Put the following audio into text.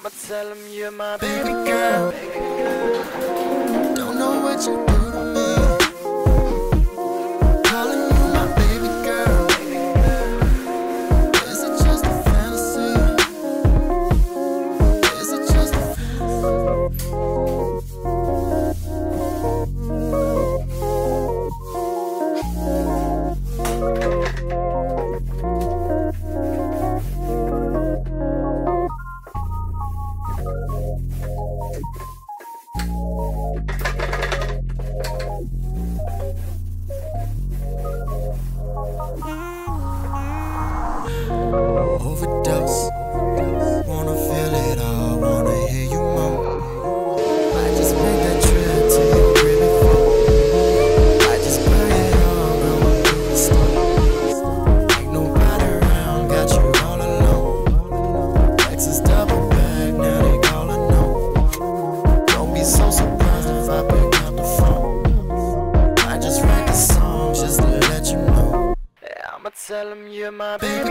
I'ma tell him you're my baby girl. Don't know what you do to me. Calling you my baby girl. Is it just a fantasy? Is it just a overdose? Wanna feel it all, wanna hear you moan. I just made that trip to your crib before. I just buy it all, going through the store. Ain't nobody around, got you all alone. Texas double back, now they calling no. Don't be so surprised if I pick up the phone. I just write the song just to let you know. Yeah, I'ma tell him you're my baby